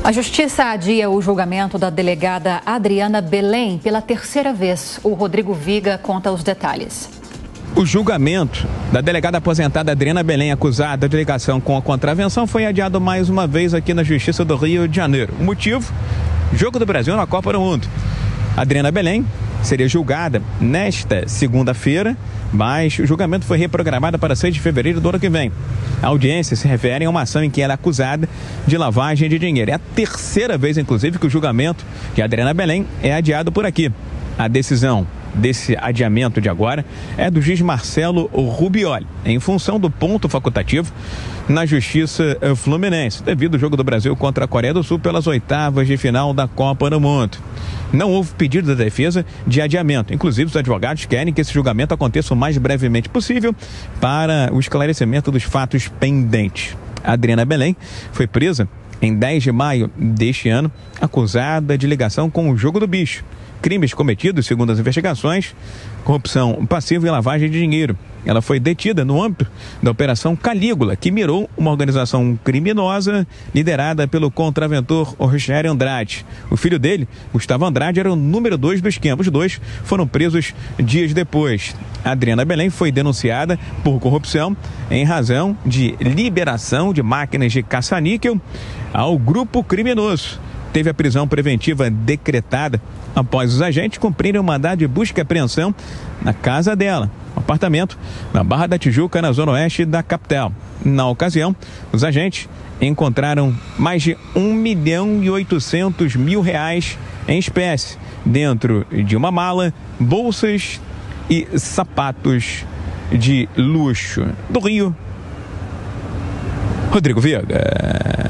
A Justiça adia o julgamento da delegada Adriana Belém pela terceira vez. O Rodrigo Viga conta os detalhes. O julgamento da delegada aposentada Adriana Belém, acusada de ligação com a contravenção, foi adiado mais uma vez aqui na Justiça do Rio de Janeiro. O motivo? Jogo do Brasil na Copa do Mundo. Adriana Belém seria julgada nesta segunda-feira, mas o julgamento foi reprogramado para 6 de fevereiro do ano que vem. A audiência se refere a uma ação em que ela é acusada de lavagem de dinheiro. É a terceira vez, inclusive, que o julgamento de Adriana Belém é adiado por aqui. A decisão desse adiamento de agora é do juiz Marcelo Rubioli, em função do ponto facultativo na Justiça Fluminense, devido ao jogo do Brasil contra a Coreia do Sul pelas oitavas de final da Copa do Mundo. Não houve pedido da defesa de adiamento. Inclusive, os advogados querem que esse julgamento aconteça o mais brevemente possível para o esclarecimento dos fatos pendentes. A Adriana Belém foi presa em 10 de maio deste ano, acusada de ligação com o jogo do bicho. Crimes cometidos, segundo as investigações, corrupção passiva e lavagem de dinheiro. Ela foi detida no âmbito da Operação Calígula, que mirou uma organização criminosa liderada pelo contraventor Rogério Andrade. O filho dele, Gustavo Andrade, era o número 2 do esquema. Os dois foram presos dias depois. A Adriana Belém foi denunciada por corrupção em razão de liberação de máquinas de caça-níquel ao grupo criminoso. Teve a prisão preventiva decretada após os agentes cumprirem o mandado de busca e apreensão na casa dela, um apartamento na Barra da Tijuca, na zona oeste da capital. Na ocasião, os agentes encontraram mais de R$1.800.000 em espécie, dentro de uma mala, bolsas e sapatos de luxo. Do Rio, Rodrigo Viga.